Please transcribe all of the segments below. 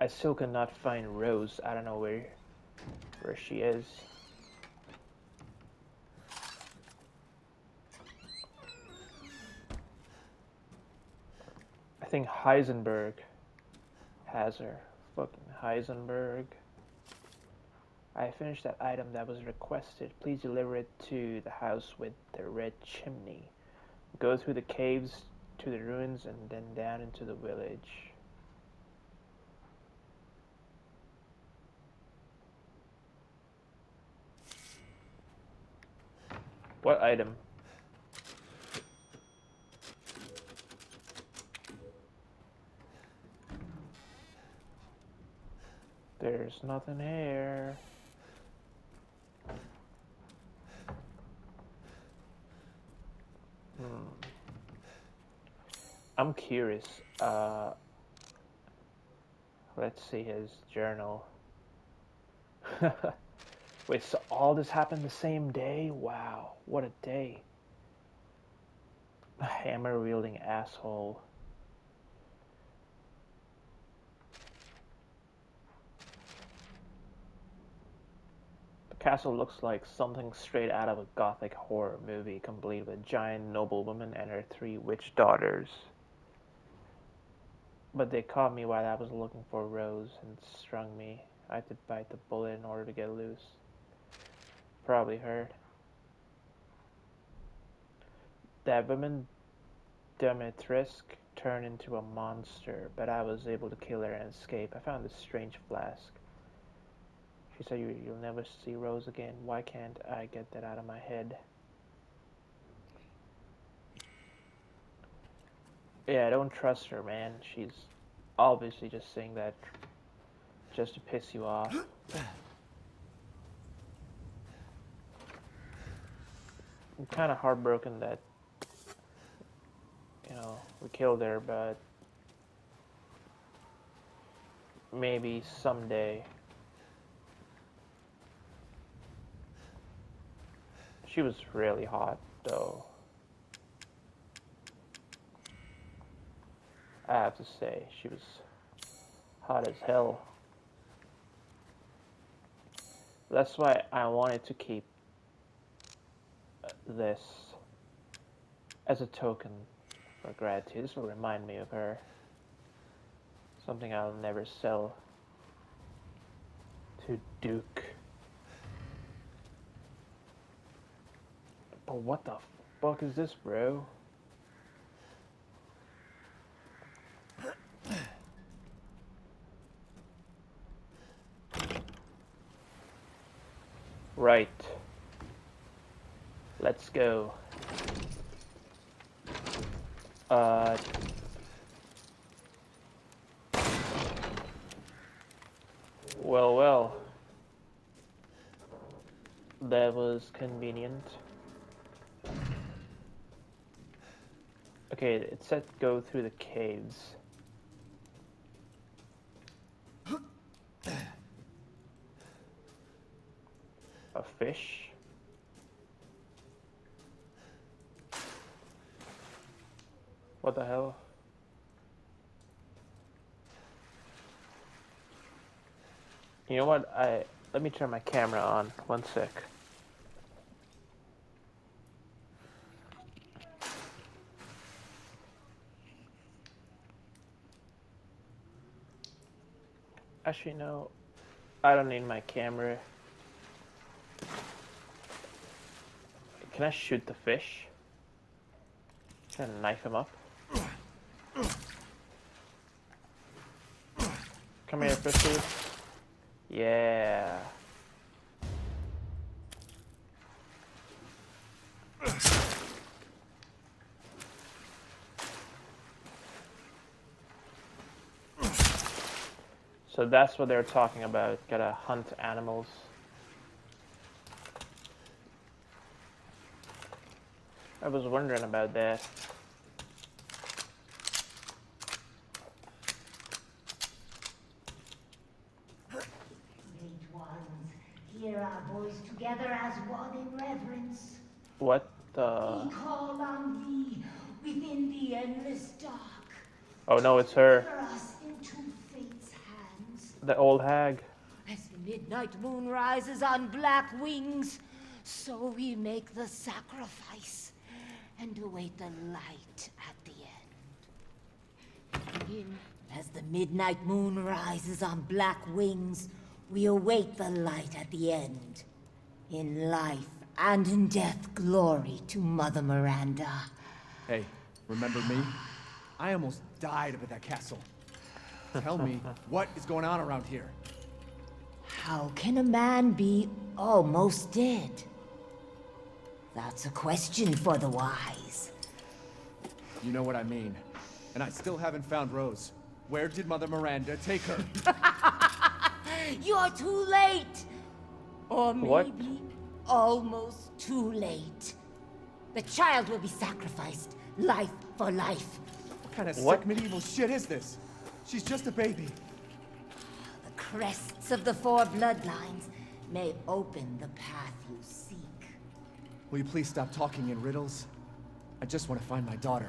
I still cannot find Rose. I don't know where she is. I think Heisenberg has her. Fucking Heisenberg. I finished that item that was requested. Please deliver it to the house with the red chimney. Go through the caves to the ruins and then down into the village. What item? There's nothing here. I'm curious. Let's see his journal. Wait, so all this happened the same day? Wow, what a day. A hammer-wielding asshole. The castle looks like something straight out of a gothic horror movie, complete with a giant noblewoman and her 3 witch daughters. But they caught me while I was looking for Rose and strung me. I had to bite the bullet in order to get loose. Probably heard. That woman Demetrisk turned into a monster, but I was able to kill her and escape. I found this strange flask. She said you'll never see Rose again. Why can't I get that out of my head? Yeah, I don't trust her, man. She's obviously just saying that just to piss you off. I'm kind of heartbroken that, you know, we killed her, but maybe someday. She was really hot, though. I have to say, she was hot as hell. That's why I wanted to keep this as a token for gratitude. This will remind me of her. Something I'll never sell to Duke. But what the fuck is this, bro? Right. Let's go. Well. That was convenient. Okay, it said go through the caves. A fish? What the hell? You know what? Let me turn my camera on. 1 sec. Actually, no. I don't need my camera. Can I shoot the fish? Can I knife him up? Come here, fishy. Yeah. So that's what they're talking about. Gotta hunt animals. I was wondering about that. Great ones, hear our voice together as one in reverence. What the... We call on thee within the endless dark. Oh no, it's her. Deliver us into fate's hands. The old hag. As the midnight moon rises on black wings, so we make the sacrifice and await the light at the end. As the midnight moon rises on black wings, we await the light at the end. In life and in death, glory to Mother Miranda. Hey, remember me? I almost died up at that castle. Tell me, what is going on around here? How can a man be almost dead? That's a question for the wise. You know what I mean. And I still haven't found Rose. Where did Mother Miranda take her? You're too late! Or maybe What? almost too late. The child will be sacrificed, life for life. What kind of What? sick medieval shit is this? She's just a baby. The crests of the four bloodlines may open the path you seek. Will you please stop talking in riddles? I just want to find my daughter.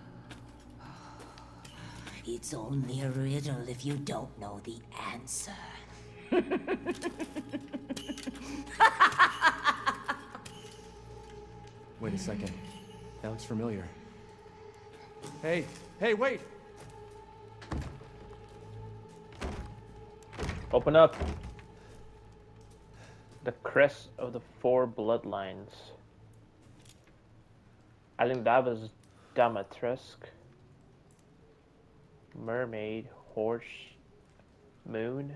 It's only a riddle if you don't know the answer. Wait a second. That looks familiar. Hey, hey, wait! Open up. The crest of the four bloodlines. I think that was Domitresk. Mermaid, horse, moon.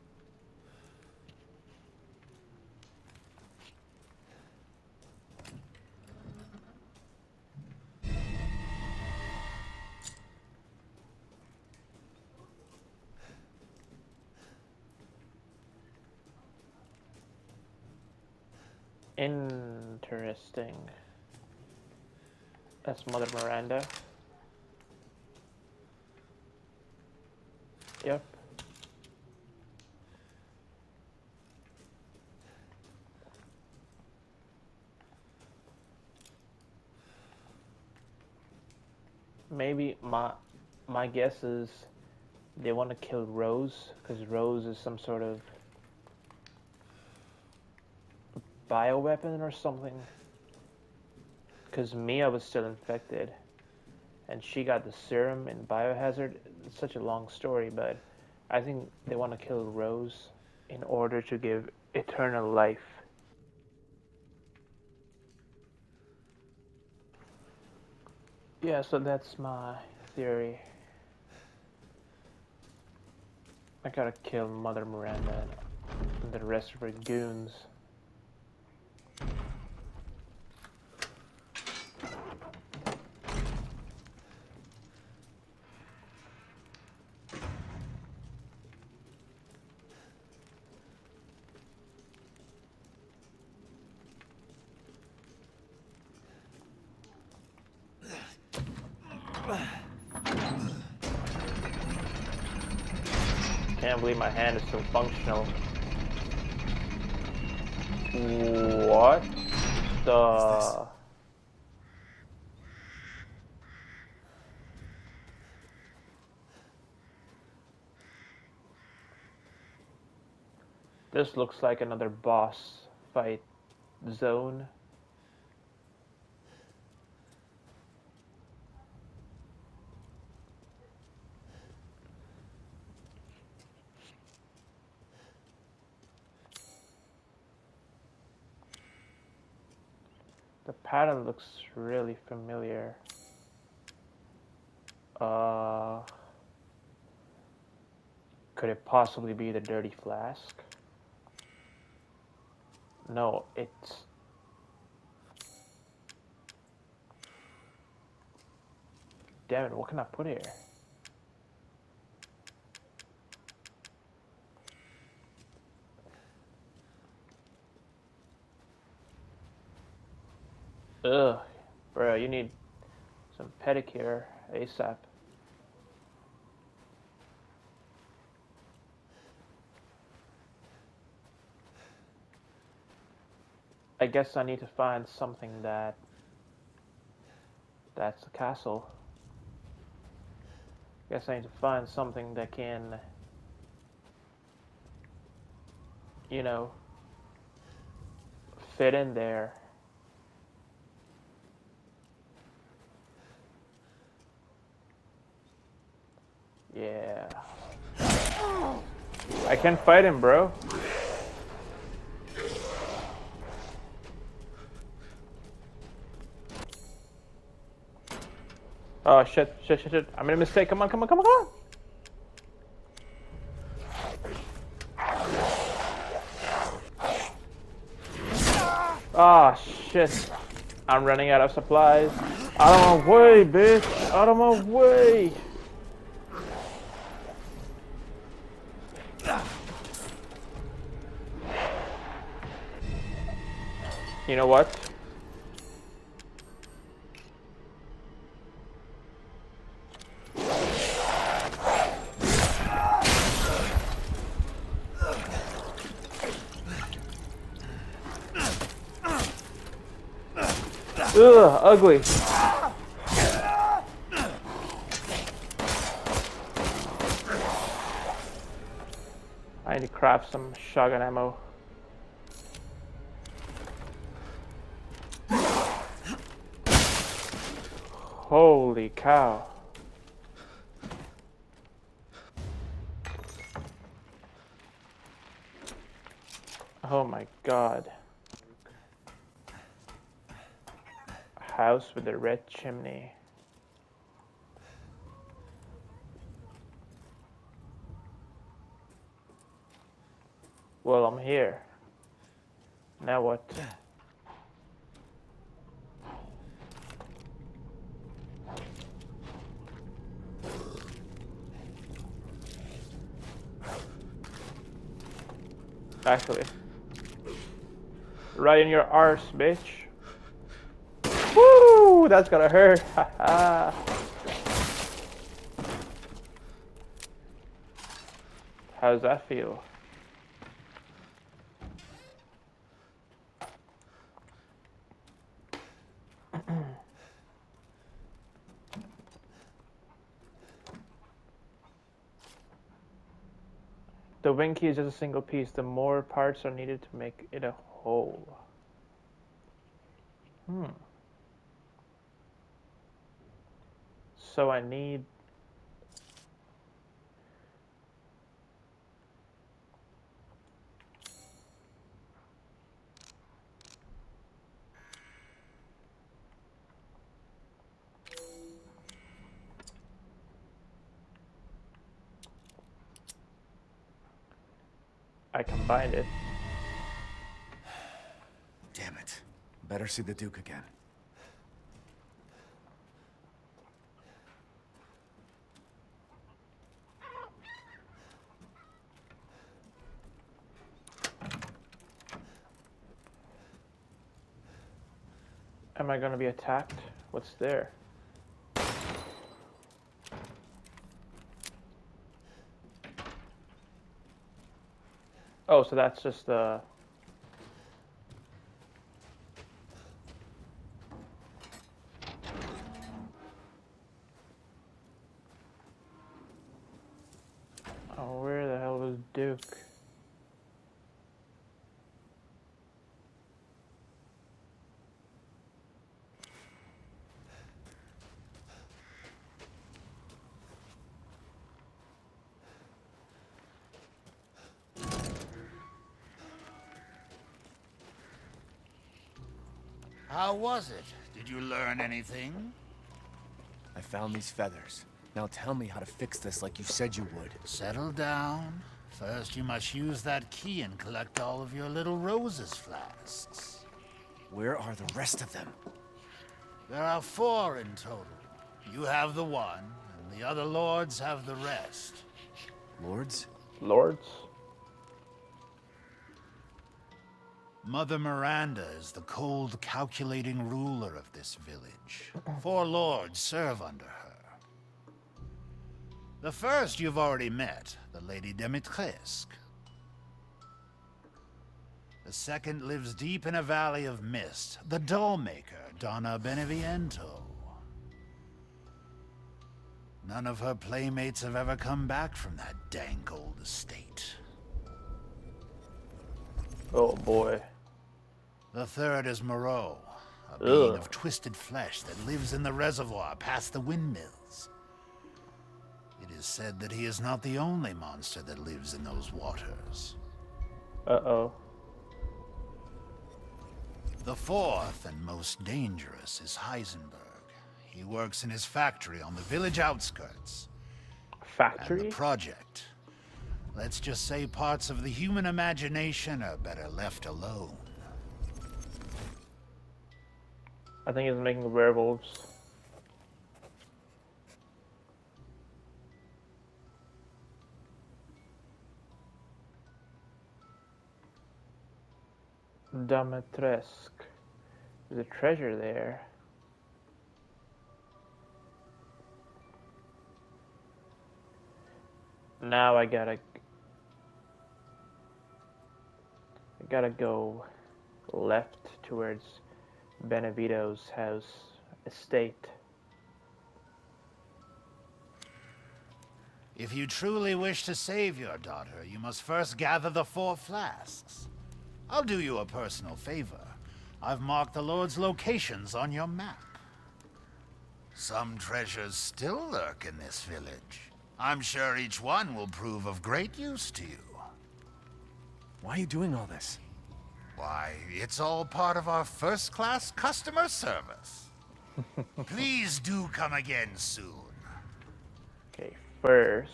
Interesting. That's Mother Miranda. Yep. Maybe my guess is they want to kill Rose because Rose is some sort of bioweapon or something. Because Mia was still infected, and she got the serum in Biohazard. It's such a long story, but I think they want to kill Rose in order to give eternal life. Yeah, so that's my theory. I gotta kill Mother Miranda and the rest of her goons. Can't believe my hand is still functional. What the? This looks like another boss fight zone. The pattern looks really familiar. Could it possibly be the dirty flask? No, it's... Damn it, what can I put here? Ugh, bro, you need some pedicure ASAP. I guess I need to find something that's the castle. Guess I need to find something that can you know, fit in there. Yeah. I can't fight him, bro. Oh shit, shit, shit, shit. I made a mistake. Come on, come on, come on, come on. Ah, shit. I'm running out of supplies. Out of my way, bitch. Out of my way. You know what? Ugh, ugly. I need to craft some shotgun ammo. Holy cow. Oh my god. House with a red chimney. Well, I'm here. Now what? Actually. Right in your arse, bitch. Woo! That's gonna hurt. Haha. How does that feel? The wing key is just a single piece. The more parts are needed to make it a whole. So I need... I combined it. Damn it. Better see the Duke again. Am I gonna be attacked? What's there? Oh, so that's just the... Oh, where the hell was Duke? How was it? Did you learn anything? I found these feathers. Now tell me how to fix this like you said you would. Settle down. First, you must use that key and collect all of your little roses flasks. Where are the rest of them? There are 4 in total. You have the one, and the other lords have the rest. Lords? Lords? Mother Miranda is the cold, calculating ruler of this village. 4 lords serve under her. The first you've already met, the Lady Dimitrescu. The second lives deep in a valley of mist, the doll-maker, Donna Beneviento. None of her playmates have ever come back from that dank old estate. Oh boy. The third is Moreau, a Ugh. being of twisted flesh that lives in the reservoir past the windmills. It is said that he is not the only monster that lives in those waters. Uh-oh. The fourth and most dangerous is Heisenberg. He works in his factory on the village outskirts. And Factory? the project. Let's just say parts of the human imagination are better left alone. I think he's making werewolves. Domitresque. There's a treasure there. Now I gotta go left towards Benevito's house estate. If you truly wish to save your daughter, you must first gather the 4 flasks. I'll do you a personal favor. I've marked the Lord's locations on your map. Some treasures still lurk in this village. I'm sure each one will prove of great use to you. Why are you doing all this? Why, it's all part of our first-class customer service. Please do come again soon. Okay, first.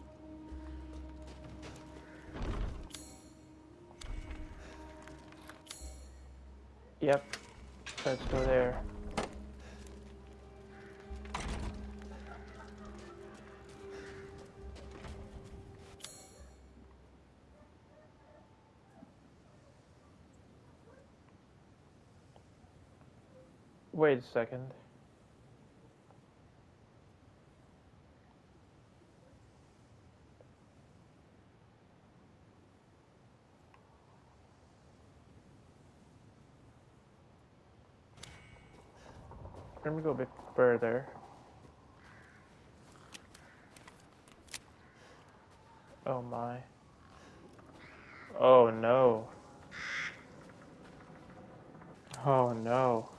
Yep, let's go there. Wait a second. Let me go a bit further. Oh my. Oh no. Oh no.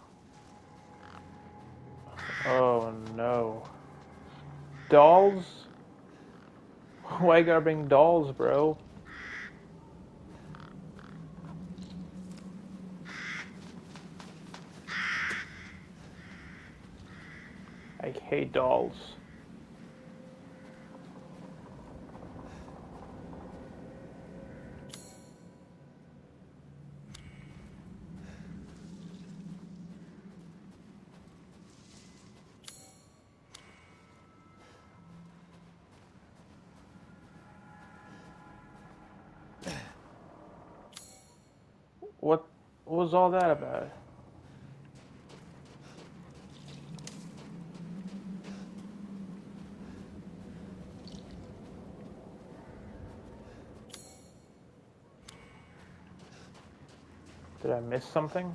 Oh no. Dolls? Why you gotta bring dolls, bro? I hate dolls. What was all that about? Did I miss something?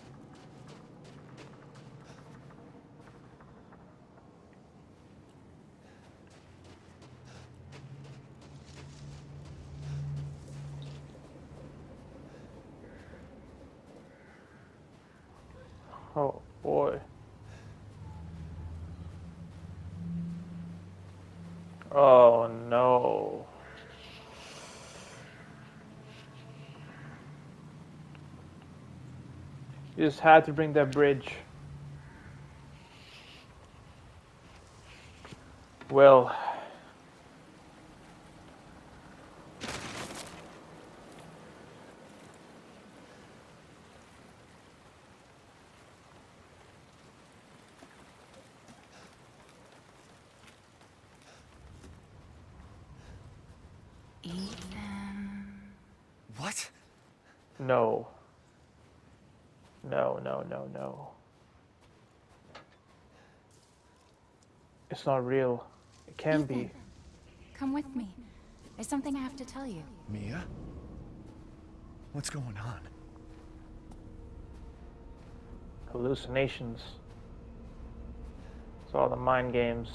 Oh boy. Oh no. You just had to bring that bridge. Well. What? No. No, no, no, no. It's not real. It can be. Come with me. There's something I have to tell you. Mia? What's going on? Hallucinations. It's all the mind games.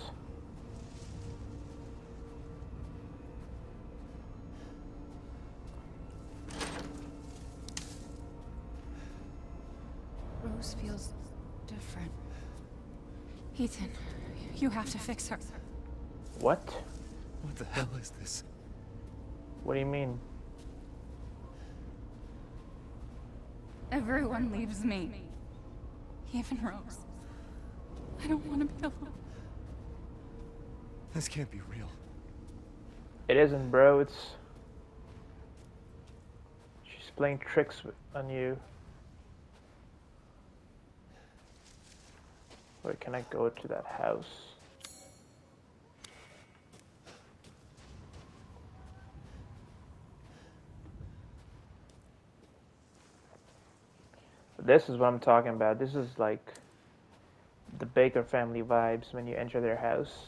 Rose feels different. Ethan, you have to fix her. What? What the hell is this? What do you mean? Everyone leaves me. Even Rose. I don't want to be alone. This can't be real. It isn't, bro. She's playing tricks on you. Where can I go to that house? This is what I'm talking about. This is like the Baker family vibes when you enter their house.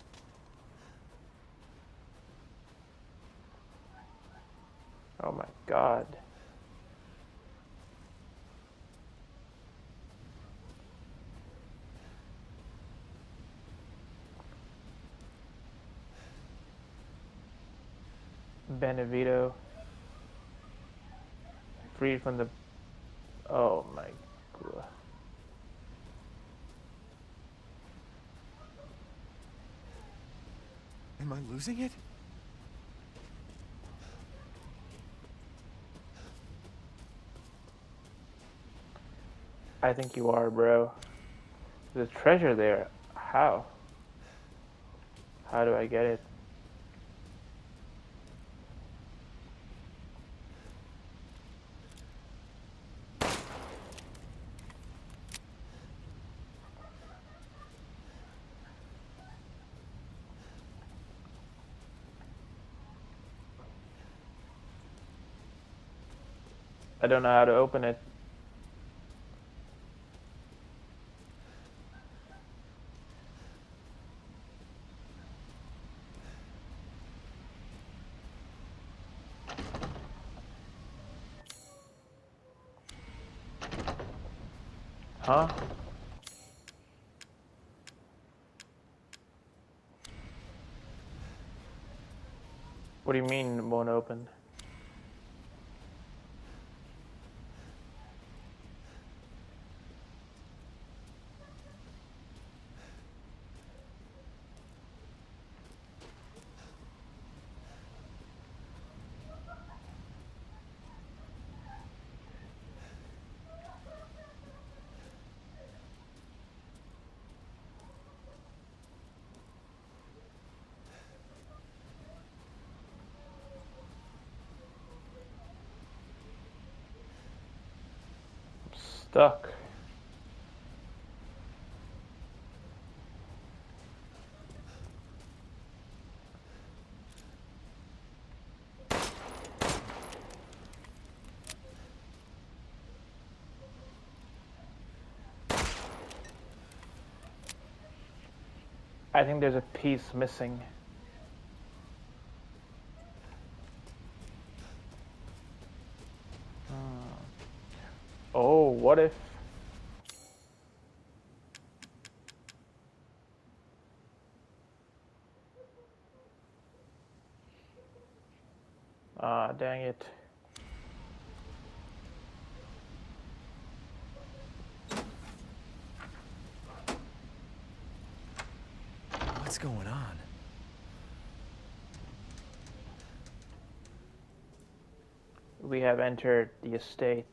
Oh my god. Benevito. Freed from the... Oh my god. Am I losing it? I think you are, bro. There's a treasure there. How? How do I get it? I don't know how to open it. Huh? What do you mean it won't open? Stuck. I think there's a piece missing. Oh, what if... Ah, dang it. What's going on? We have entered the estate.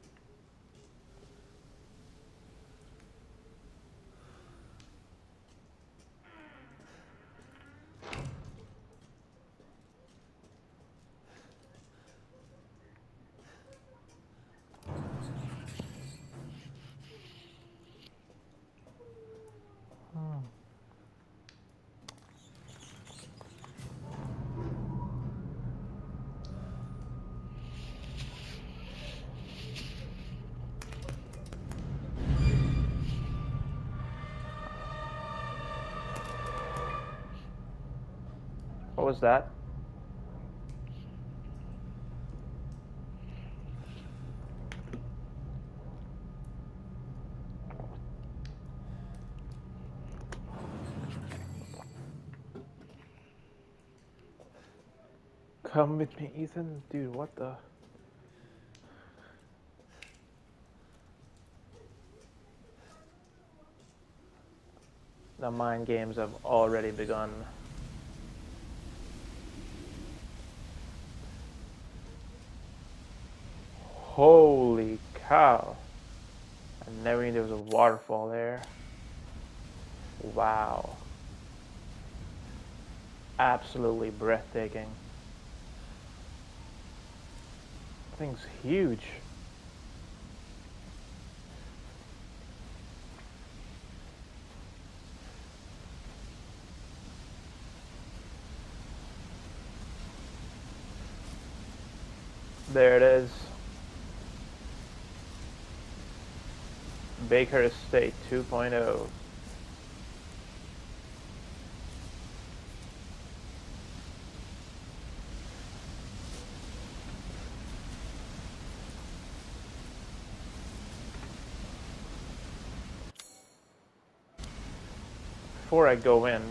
What was that? Come with me, Ethan. Dude, what the... The mind games have already begun. Holy cow. I never knew there was a waterfall there. Wow. Absolutely breathtaking. Thing's huge. There it is. Baker Estate 2.0. Before I go in,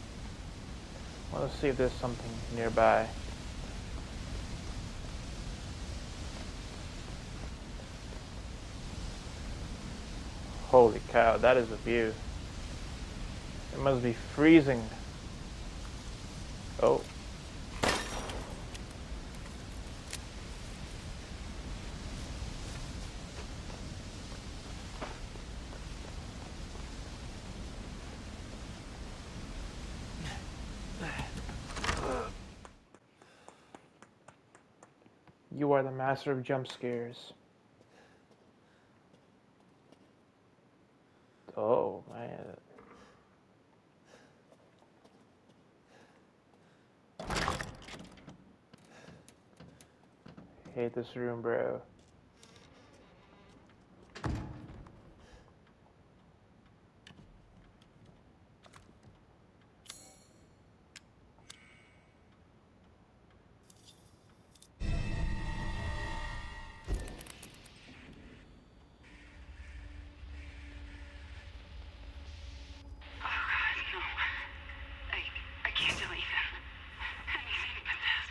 I want to see if there's something nearby. Holy cow, that is a view. It must be freezing. Oh. You are the master of jump scares. Oh, man. Hate this room, bro. I can't delete them. Anything but this.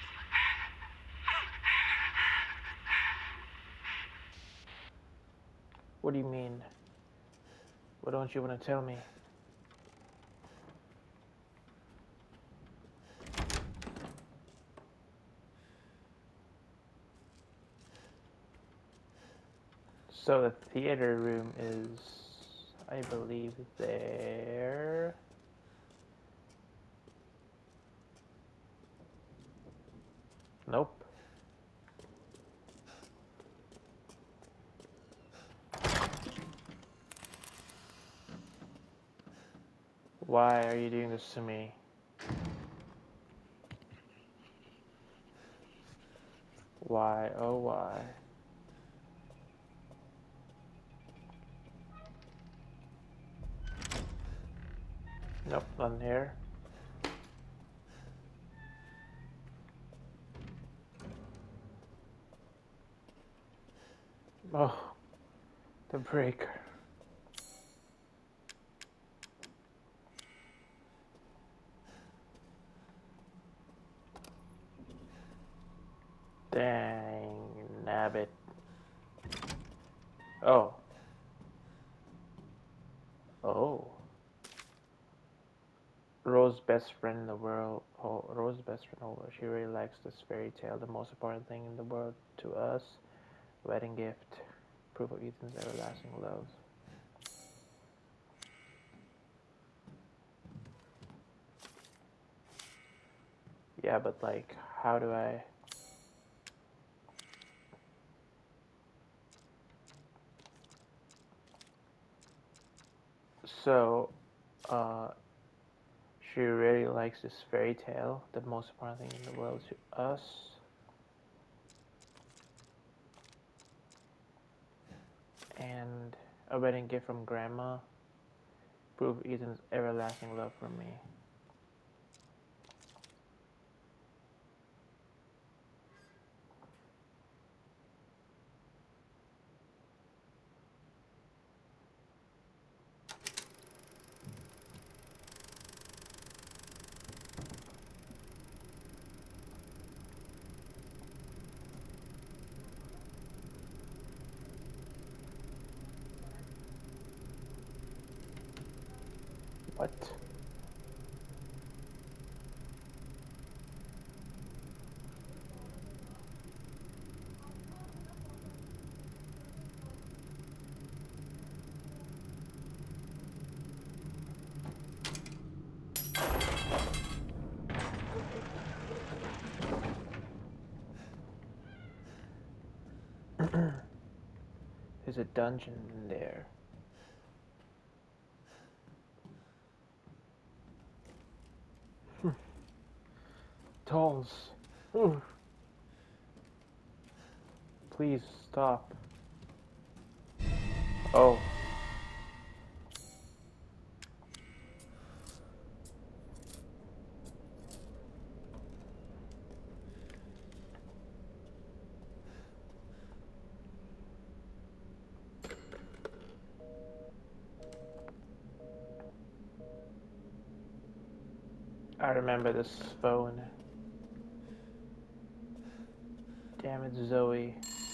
What do you mean? What don't you want to tell me? So the theater room is, I believe, there. Nope. Why are you doing this to me? Why, oh why? Nope, nothing here. Oh, the breaker. Dang, nabbit. Oh. Oh. Rose's best friend in the world. Oh, Rose's best friend. Oh, she really likes this fairy tale. The most important thing in the world to us. Wedding gift. Proof of Ethan's everlasting love. Yeah, but like, how do I... So, she really likes this fairy tale, the most important thing in the world to us. And a wedding gift from Grandma. Prove Ethan's everlasting love for me. What? There's a dungeon in there. Dolls. Please stop. Oh. I remember this phone. Damn it, Zoe.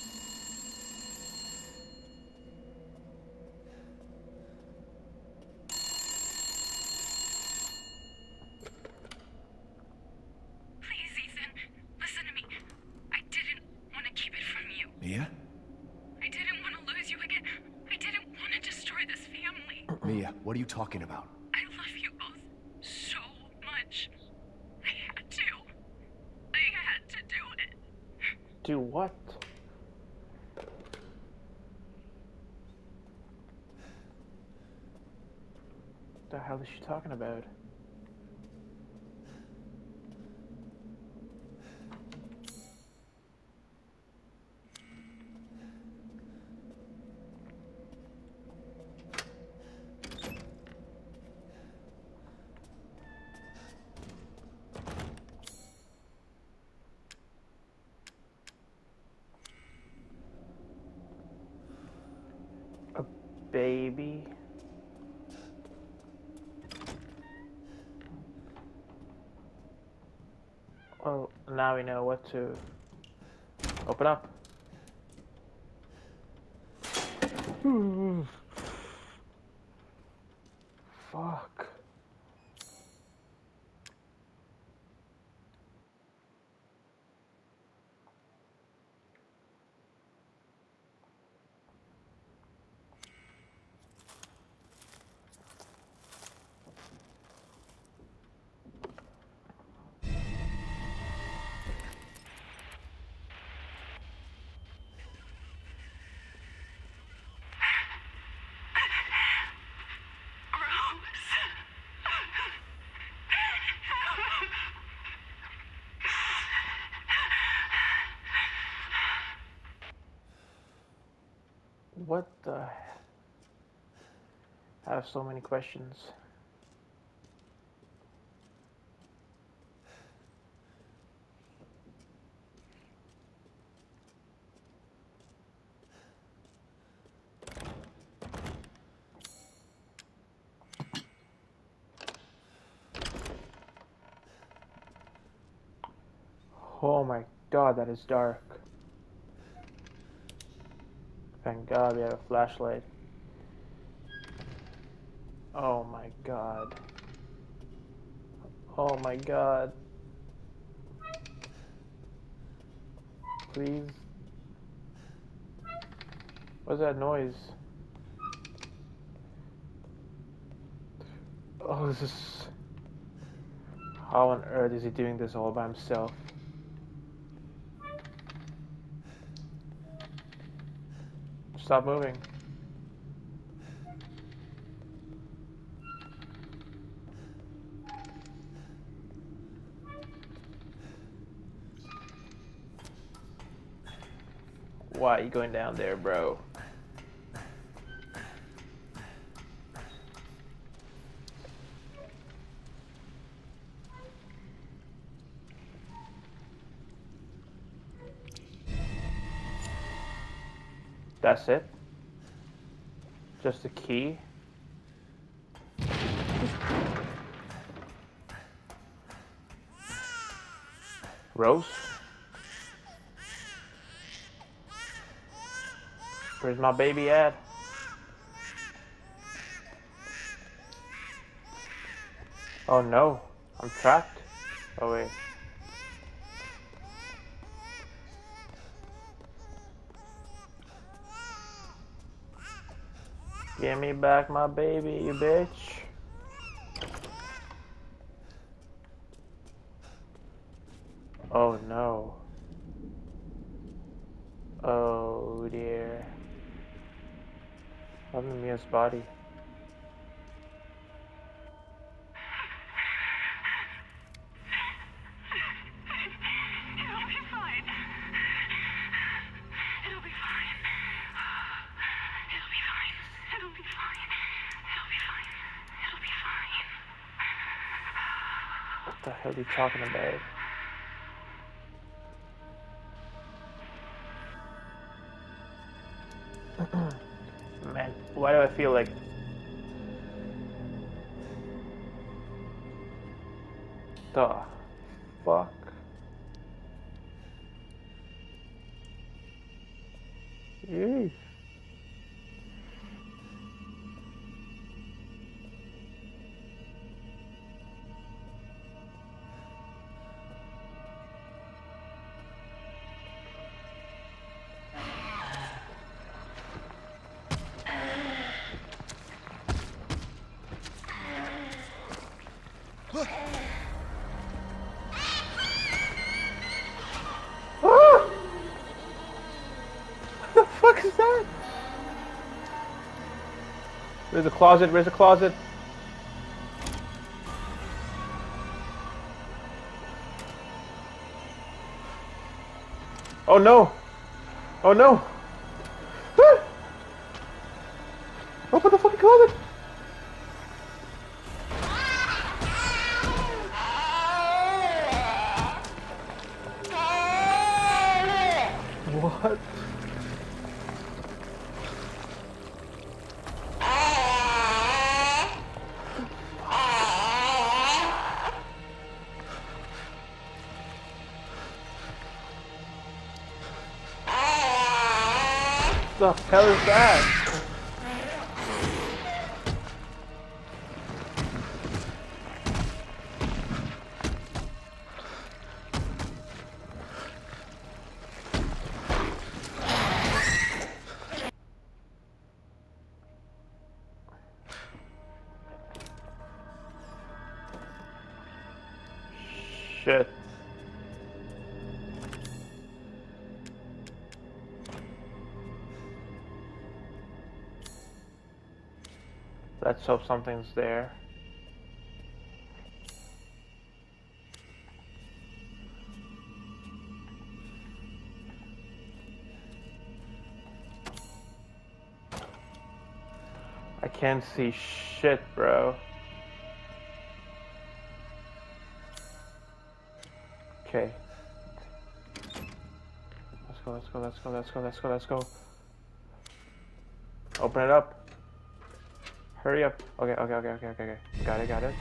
Please, Ethan, listen to me. I didn't want to keep it from you. Mia? I didn't want to lose you again. I didn't want to destroy this family. Mia, what are you talking about? I love you both so much. I had to. I had to do it. Do what? The hell is she talking about? A baby? Well, now we know what to open up. Fuck. What the? I have so many questions. Oh my god, that is dark. Thank God we have a flashlight. Oh my god. Oh my god. Please. What's that noise? Oh, this is... How on earth is he doing this all by himself? Stop moving. Why are you going down there, bro? That's it? Just a key? Rose? Where's my baby at? Oh no, I'm trapped. Oh wait. Give me back my baby, you bitch. Oh no. Oh dear. What happened to Mia's body? It'll be fine. It'll be fine. It'll be fine. It'll be fine. It'll be fine. It'll be fine. What the hell are you talking about? Man, why do I feel like... The fuck? Yeesh. What the fuck is that? There's a closet, where's the closet? Oh no! Oh no! Ah! Open the fucking closet! What? What the hell is that? Shit. Let's hope something's there. I can't see shit, bro. Okay. Let's go, let's go, let's go, let's go, let's go, let's go. Open it up. Hurry up. Okay, okay, okay, okay, okay, okay. Got it, got it.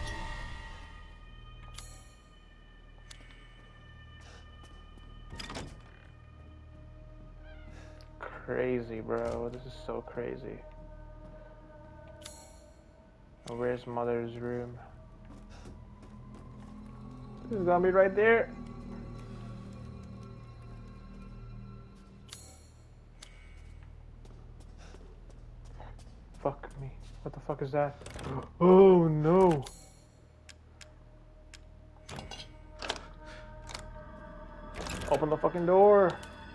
Crazy, bro. This is so crazy. Oh, where's Mother's room? This is gonna be right there. Fuck me. What the fuck is that? Oh no. Open the fucking door.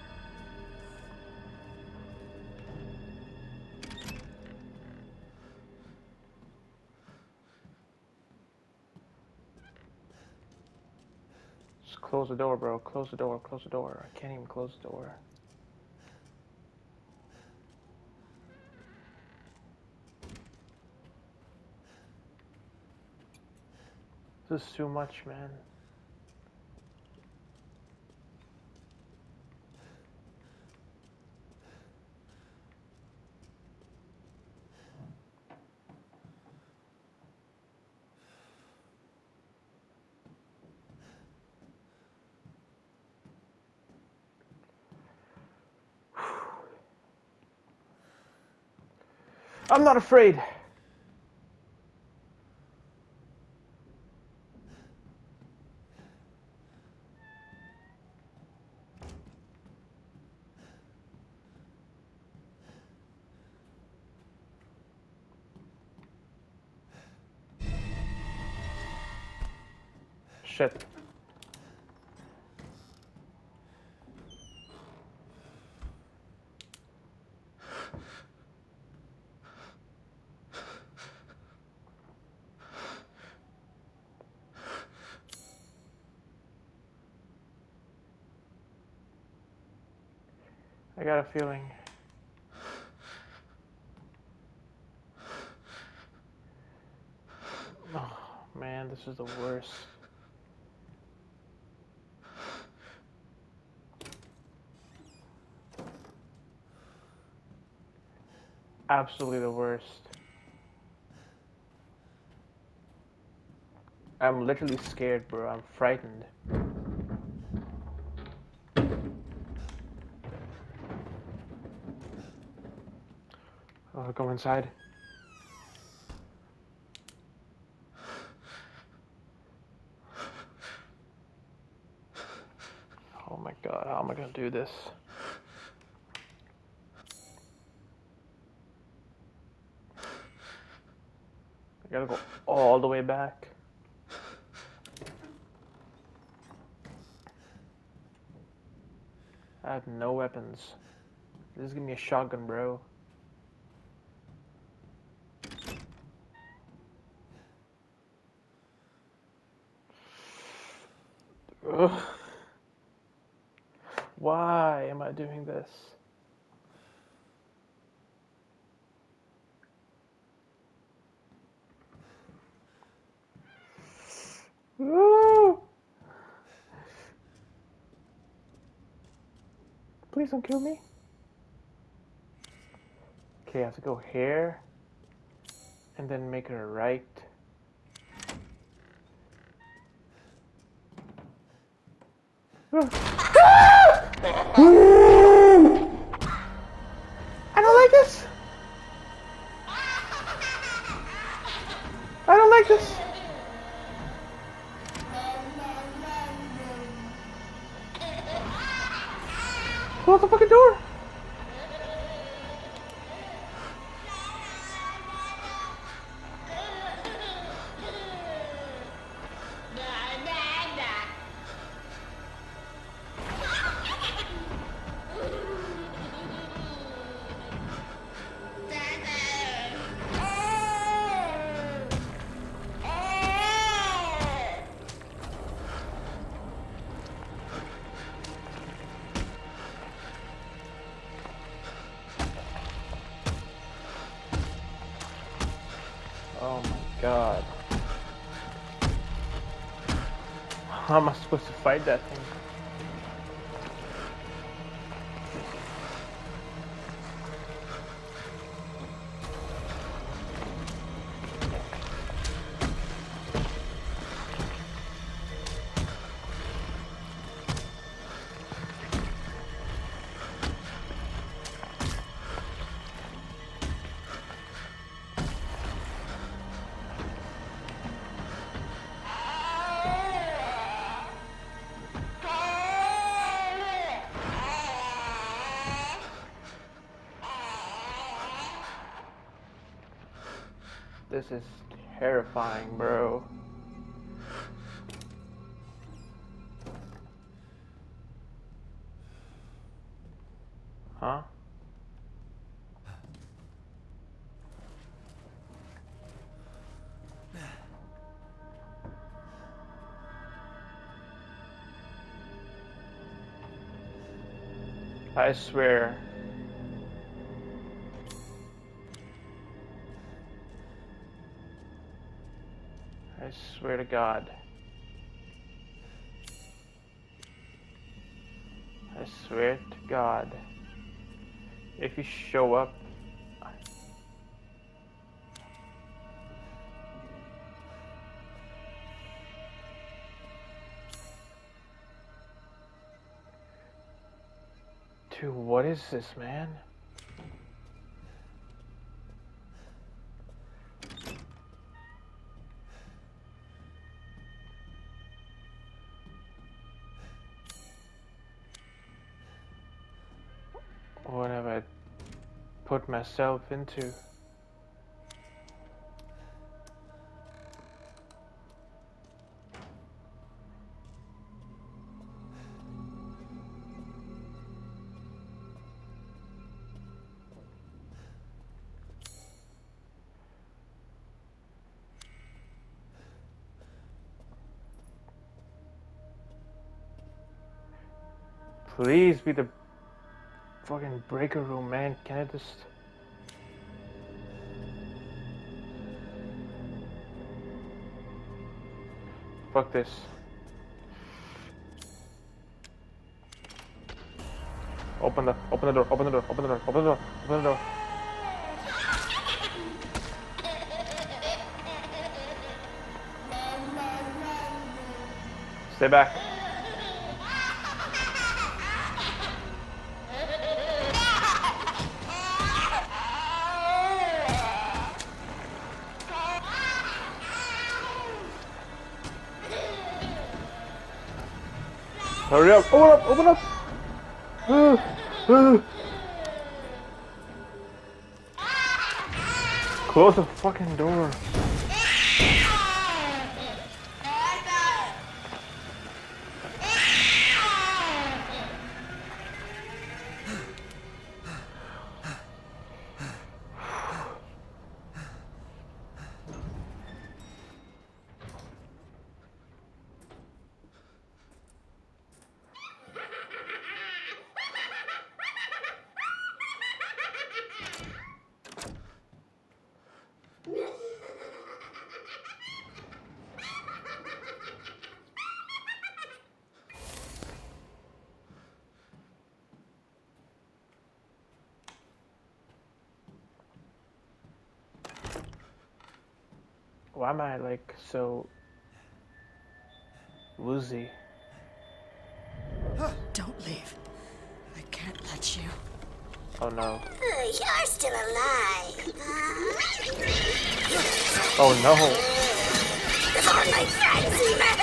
Just close the door, bro. Close the door. Close the door. I can't even close the door. This is too much, man. I'm not afraid. shit. I got a feeling. Oh man, this is the worst. Absolutely the worst. I'm literally scared, bro. I'm frightened. I'll go inside. Oh my god, how am I gonna do this? I gotta go all the way back. I have no weapons. Just give me a shotgun, bro. Ugh. Why am I doing this? Ooh. Please don't kill me. Okay, I have to go here and then make a right. I don't like this. I don't like this. Close the fucking door. Oh my god. How am I supposed to fight that thing? This is terrifying, bro. Huh? I swear. I swear to God. I swear to God. If you show up, dude, what is this, man? What have I put myself into? Please be the fucking breaker room, man. Can I just... Fuck this. Open the door, open the door, open the door, open the door, open the door. Stay back. Hurry up! Open up! Open up! Close the fucking door. Why am I like so woozy? Don't leave. I can't let you. Oh no. You're still alive, huh? Oh no. Before my friends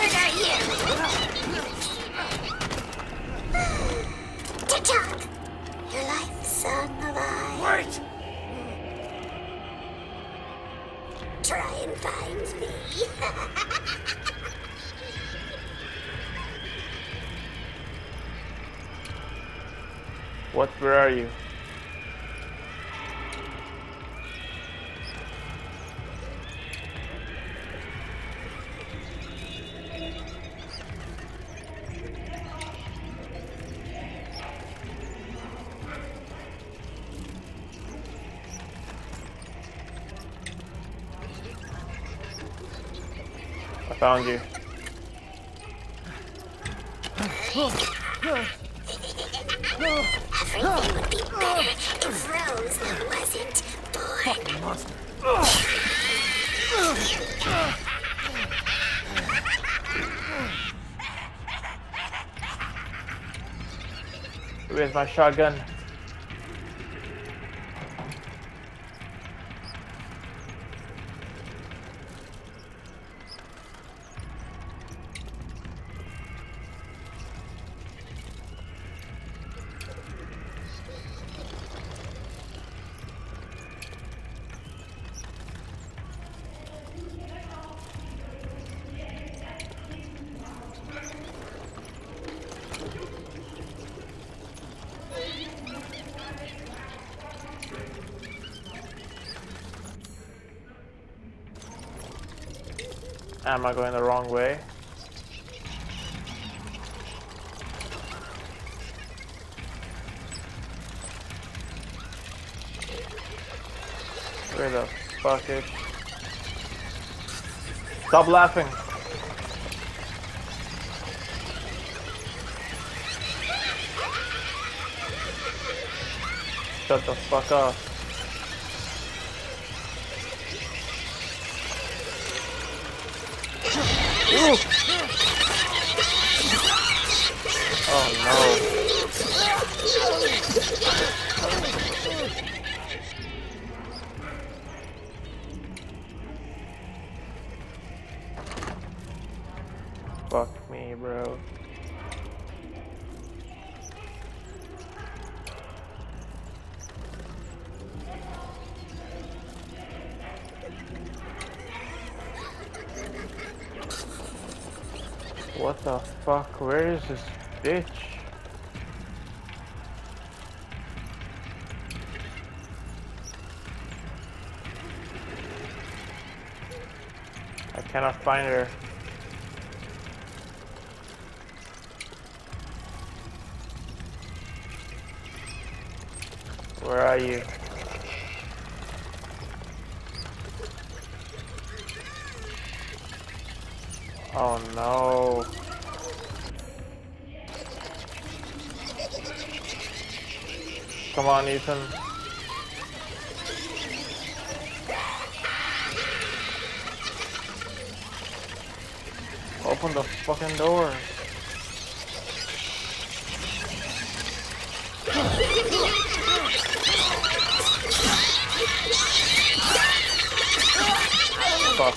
murder you! Tick-tock! Your life song of I. Wait! Try and find me. What? Where are you? I found you. Everything would be better if Rose wasn't born. Where's my shotgun? Am I going the wrong way? Where the fuck is? Stop laughing! Shut the fuck up. Ooh. Oh no. Fuck me, bro. What the fuck? Where is this bitch? I cannot find her. you? Oh no. Come on, Ethan. Open the fucking door. Fuck.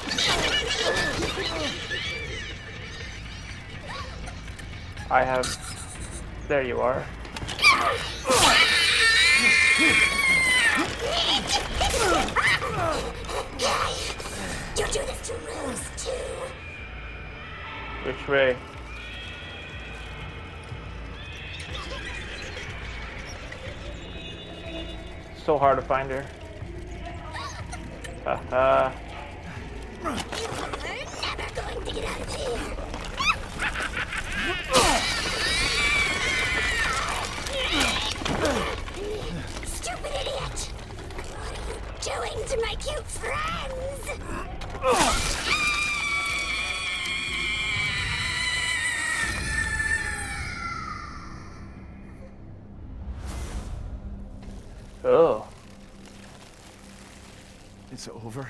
I have... There you are. You do this to Rose too. Which way? So hard to find her. Haha. We're never going to get out of here. Stupid idiot! What are you doing to my cute friends? Oh. It's over.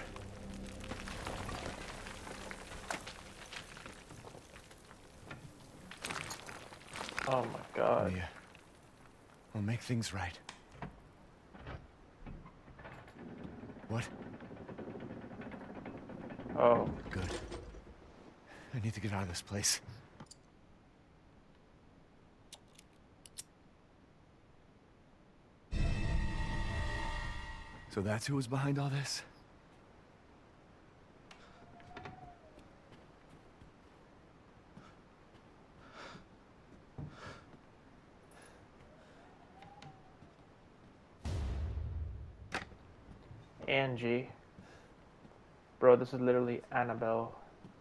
Oh my god. Yeah. We'll make things right. What? Oh. Good. I need to get out of this place. So that's who was behind all this? Angie. Bro, this is literally Annabelle.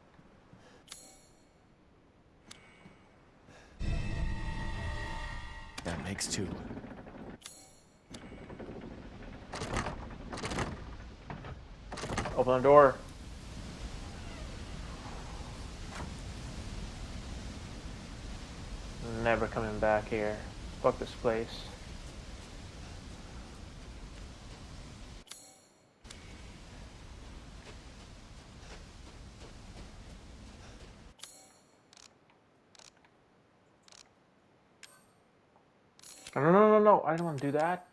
That makes two. Open the door. Never coming back here. Fuck this place. No, I don't want to do that.